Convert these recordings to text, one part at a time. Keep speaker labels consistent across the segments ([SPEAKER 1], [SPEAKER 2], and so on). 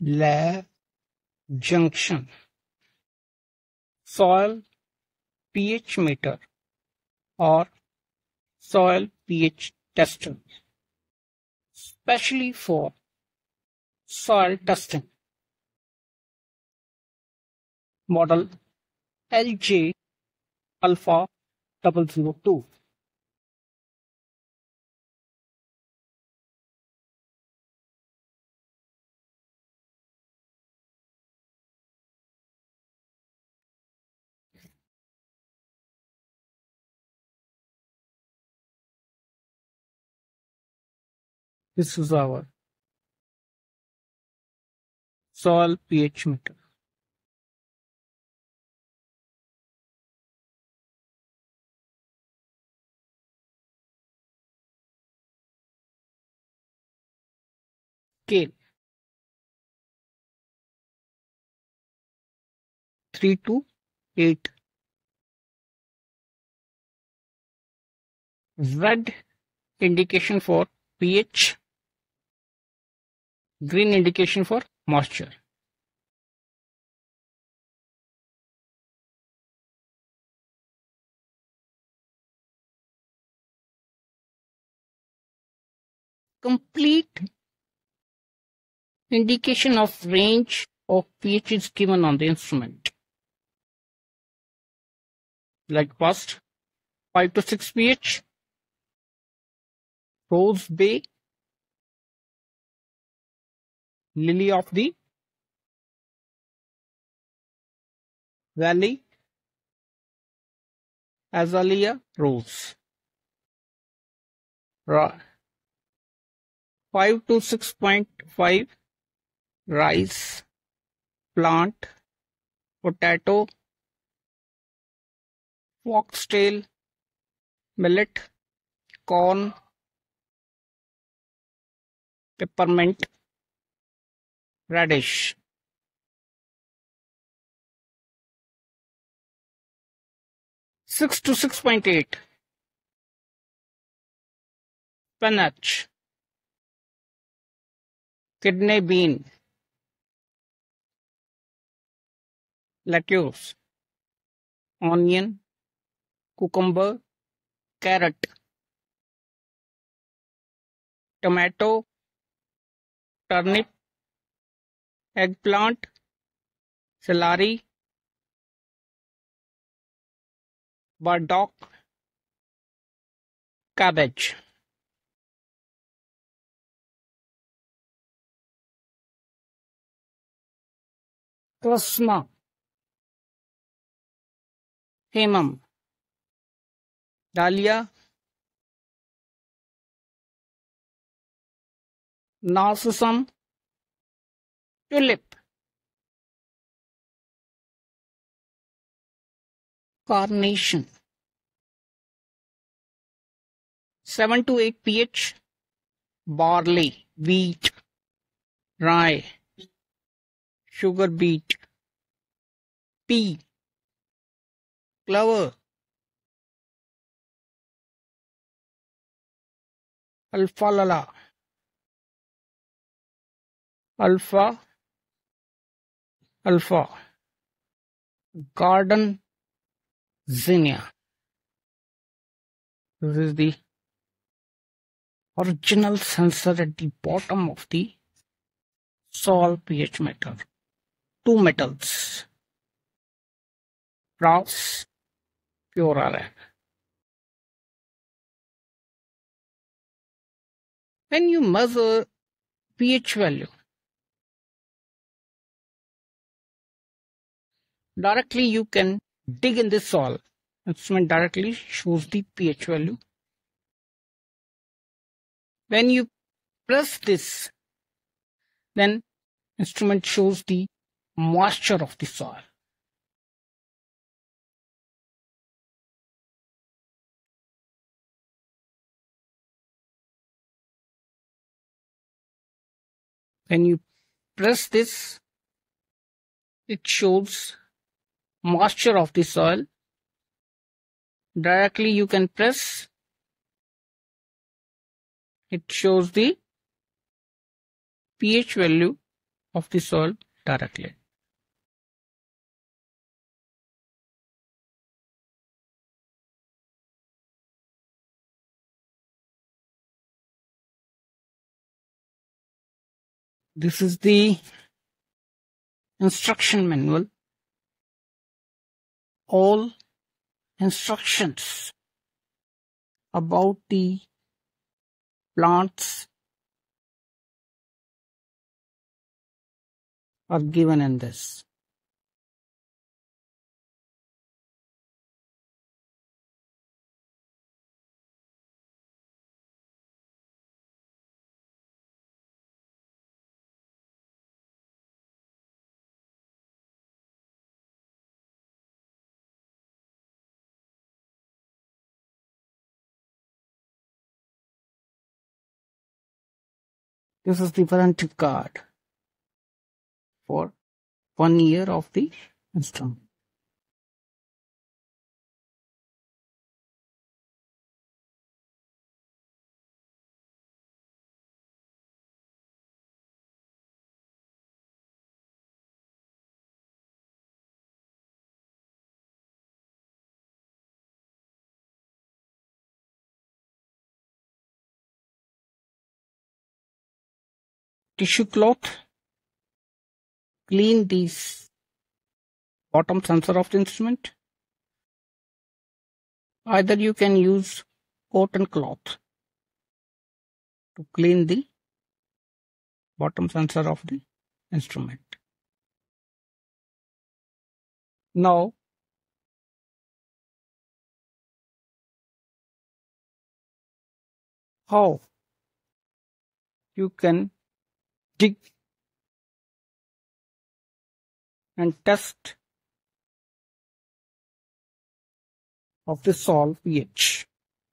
[SPEAKER 1] lab junction, soil pH meter or soil pH tester, especially for soil testing. Model LJ Alpha 002. This is our soil pH meter. Scale 3 to 8. Red indication for pH, green indication for moisture. Complete indication of range of pH is given on the instrument. Like first, 5 to 6 pH, Rose Bay, Lily of the Valley, Azalea Rose. 5 to 6.5, rice, plant, potato, foxtail, millet, corn, peppermint, radish. Six to 6.8, spinach, kidney bean, lettuce, onion, cucumber, carrot, tomato, turnip, eggplant, celery, burdock, cabbage. Krasma, hemam, dahlia, narcissum, tulip, carnation. 7 to 8 pH, barley, wheat, rye, sugar beet, pea, clover, alfalfa, alfalfa, garden zinnia. This is the original sensor at the bottom of the soil pH meter. Two metals, brass, pure iron. When you measure pH value, directly you can dig in the soil. Instrument directly shows the pH value. When you press this, then instrument shows the moisture of the soil. When you press this, it shows moisture of the soil. Directly you can press, it shows the pH value of the soil directly. This is the instruction manual. All instructions about the plants are given in this. This is the warranty card for 1 year of the instrument. Tissue cloth, clean this bottom sensor of the instrument. Either you can use cotton cloth to clean the bottom sensor of the instrument. Now, how you can dig and test of the soil pH.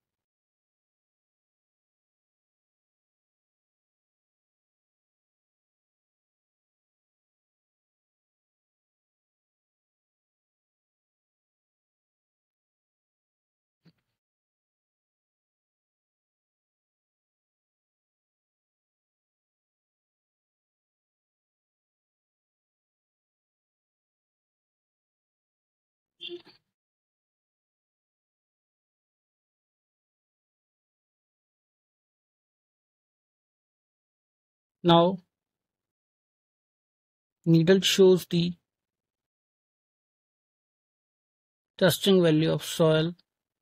[SPEAKER 1] Now, needle shows the testing value of soil.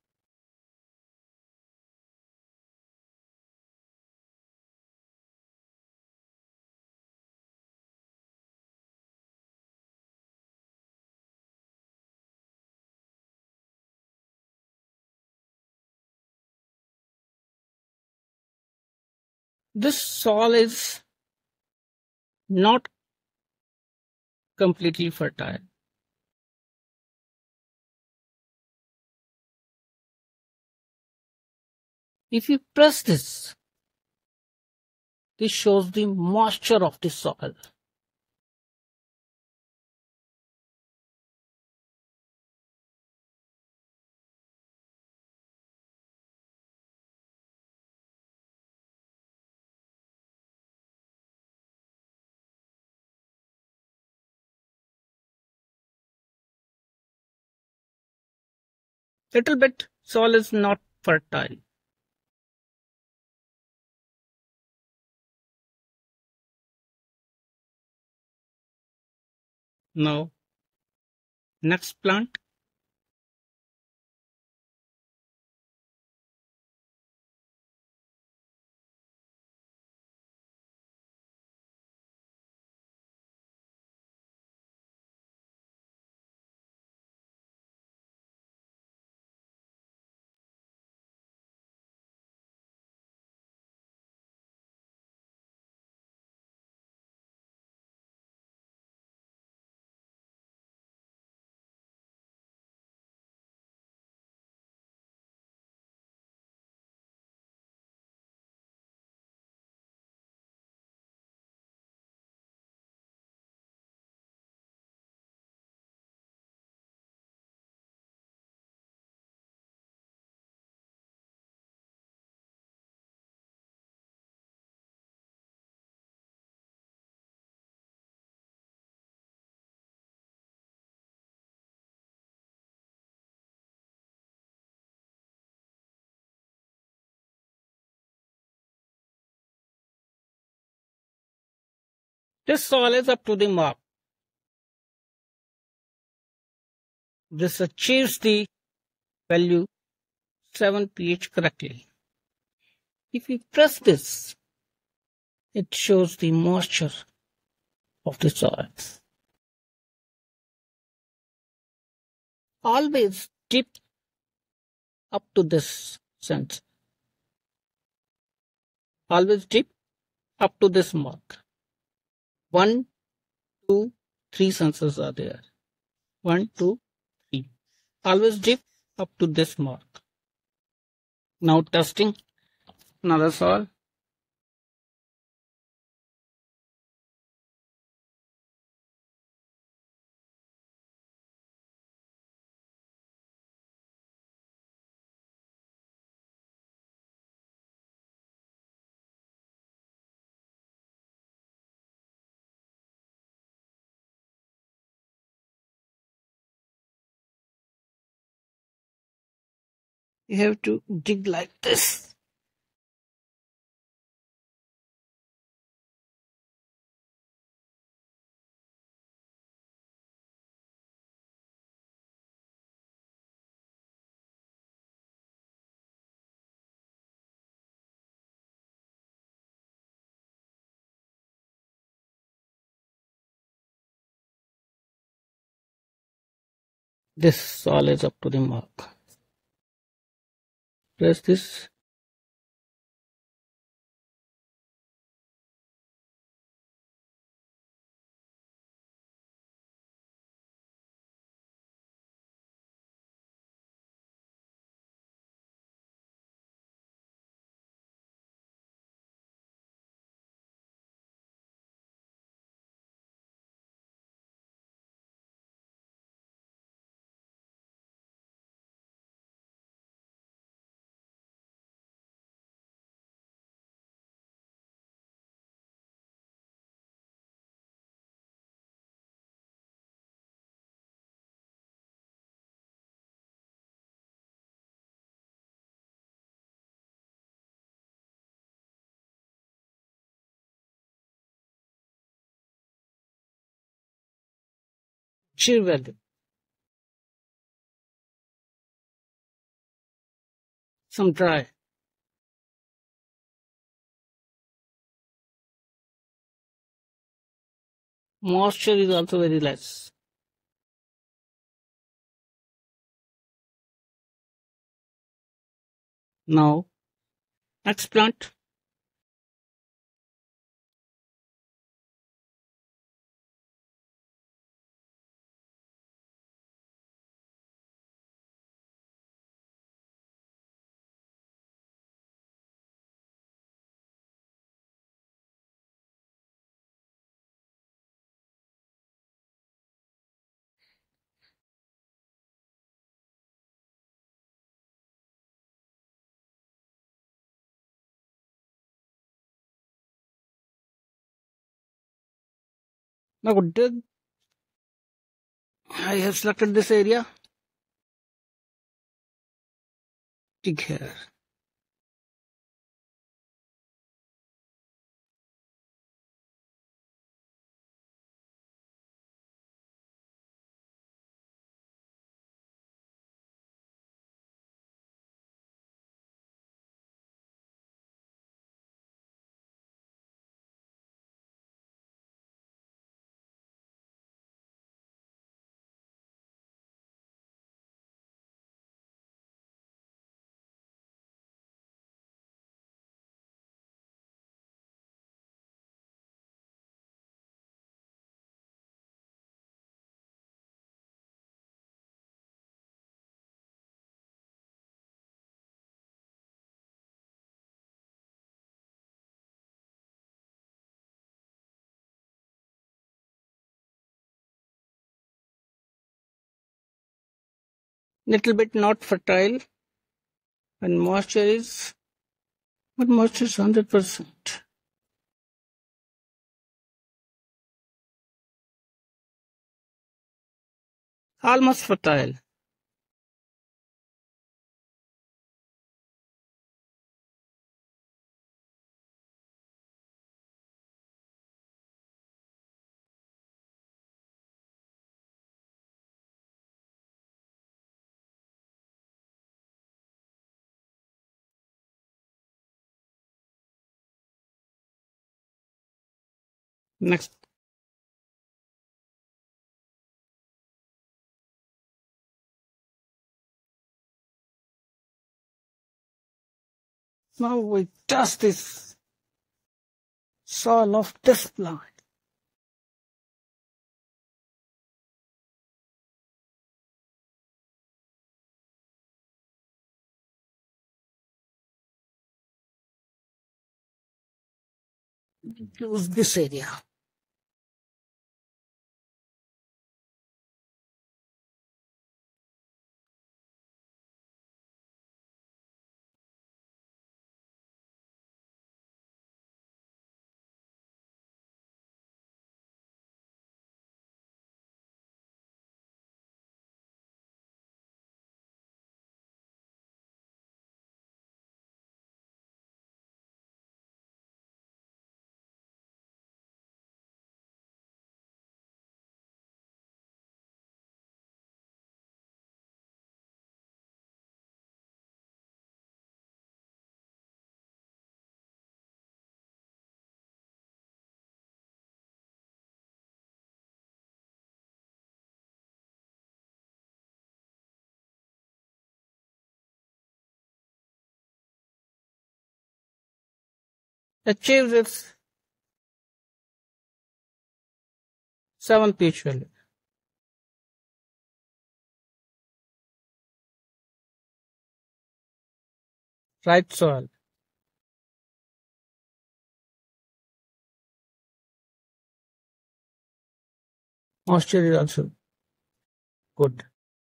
[SPEAKER 1] This soil is not completely fertile. If you press this, this shows the moisture of the soil. Little bit soil is not fertile. Now, next plant. This soil is up to the mark. This achieves the value 7 pH correctly. If you press this, it shows the moisture of the soil. Always dip up to this sense. Always dip up to this mark. 1, 2, 3 sensors are there. 1, 2, 3. Always dip up to this mark. Now testing another soil. You have to dig like this. This soil is up to the mark. Press this. Shear value. Some dry. Moisture is also very less. Now, next plant. Now, I have selected this area. Dig here. Little bit not fertile. And moisture is, but moisture is 100%. Almost fertile. Next. Now we test this soil of this plant. Use this area. Achieves its 7 pH value. Right soil. Moisture is also good.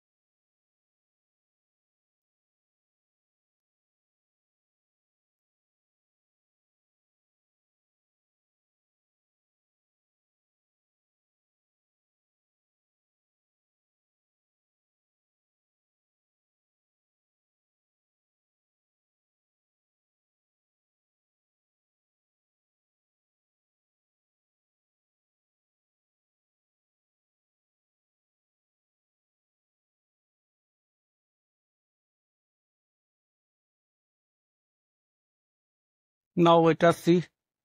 [SPEAKER 1] Now let us see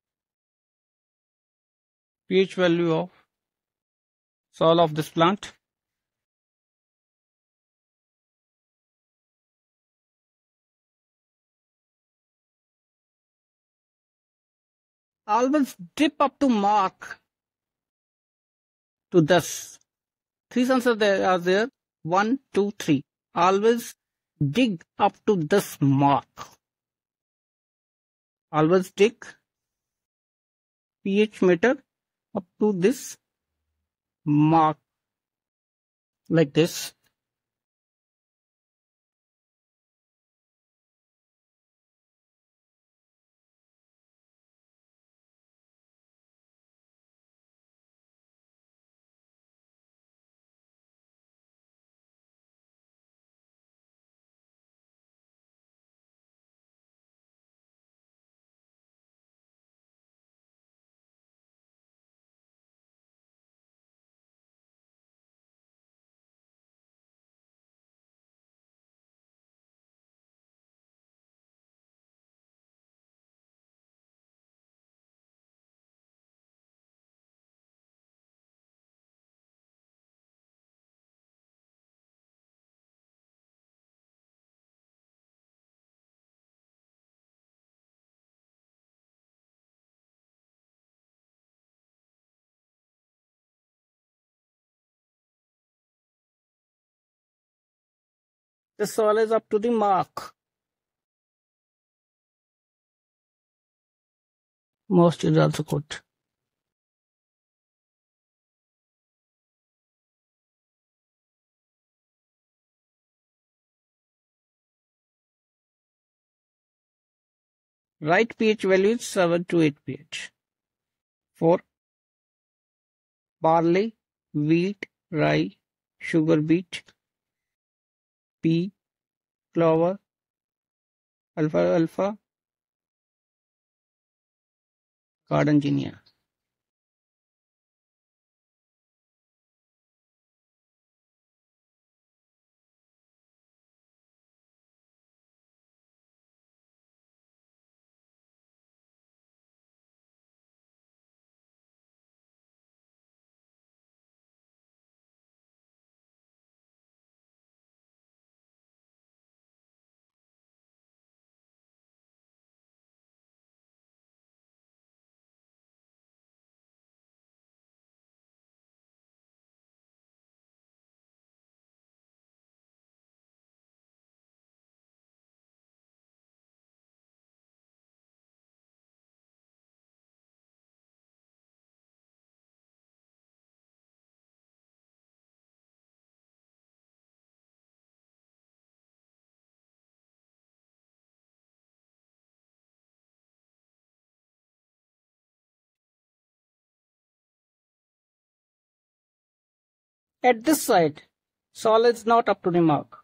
[SPEAKER 1] pH value of soil of this plant. Always dip up to mark to this. 3 sensors there are there. 1, 2, 3. Always dig up to this mark. Always dig pH meter up to this mark like this. The soil is up to the mark. Most is also good. Right pH value is 7 to 8 pH. For barley, wheat, rye, sugar beet, pea, clover, alfalfa, gardenia. At this side, Saul is not up to the mark.